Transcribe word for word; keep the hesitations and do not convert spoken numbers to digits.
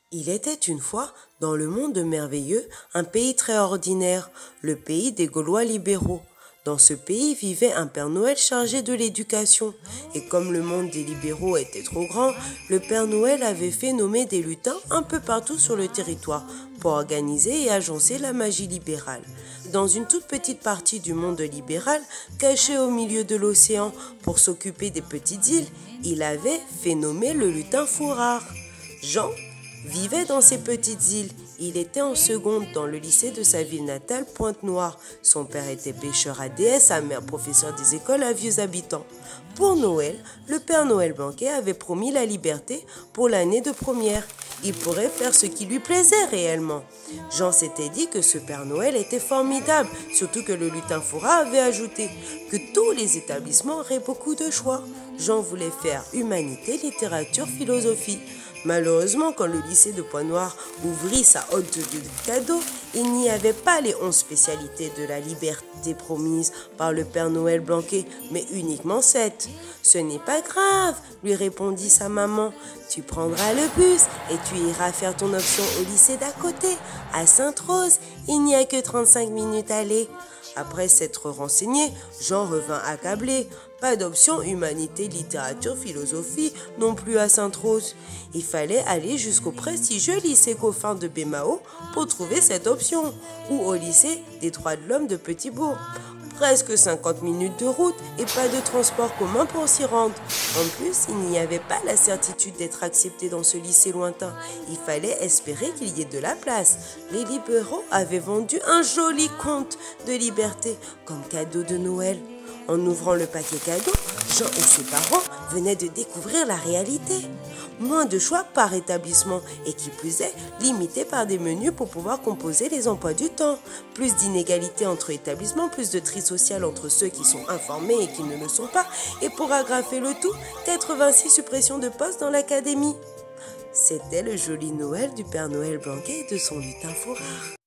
Il était une fois, dans le monde merveilleux, un pays très ordinaire, le pays des Gaulois libéraux. Dans ce pays vivait un Père Noël chargé de l'éducation. Et comme le monde des libéraux était trop grand, le Père Noël avait fait nommer des lutins un peu partout sur le territoire pour organiser et agencer la magie libérale. Dans une toute petite partie du monde libéral, cachée au milieu de l'océan pour s'occuper des petites îles, il avait fait nommer le lutin Fourard. Jean vivait dans ces petites îles. Il était en seconde dans le lycée de sa ville natale, Pointe-Noire. Son père était pêcheur à Déesse, sa mère professeur des écoles à vieux habitants. Pour Noël, le Père Noël Blanquet avait promis la liberté pour l'année de première. Il pourrait faire ce qui lui plaisait réellement. Jean s'était dit que ce Père Noël était formidable, surtout que le lutin Fourard avait ajouté que tous les établissements auraient beaucoup de choix. Jean voulait faire humanité, littérature, philosophie. Malheureusement, quand le lycée de Pointe-Noire ouvrit sa hotte de cadeaux, il n'y avait pas les onze spécialités de la liberté promises par le Père Noël Blanquet, mais uniquement sept. « Ce n'est pas grave, lui répondit sa maman. Tu prendras le bus et tu iras faire ton option au lycée d'à côté, à Sainte-Rose. Il n'y a que trente-cinq minutes à aller. » Après s'être renseigné, Jean revint accablé. Pas d'option humanité, littérature, philosophie, non plus à Sainte-Rose. Il fallait aller jusqu'au prestigieux lycée Coffin de Bémao pour trouver cette option, ou au lycée des droits de l'homme de Petit-Bourg. Presque cinquante minutes de route et pas de transport commun pour s'y rendre. En plus, il n'y avait pas la certitude d'être accepté dans ce lycée lointain. Il fallait espérer qu'il y ait de la place. Les libéraux avaient vendu un joli conte de liberté comme cadeau de Noël. En ouvrant le paquet cadeau, Jean et ses parents venaient de découvrir la réalité. Moins de choix par établissement et qui plus est, limité par des menus pour pouvoir composer les emplois du temps. Plus d'inégalités entre établissements, plus de tri social entre ceux qui sont informés et qui ne le sont pas. Et pour agrafer le tout, quatre-vingt-six suppressions de postes dans l'académie. C'était le joli Noël du Père Noël Blanquet et de son lutin Fourard.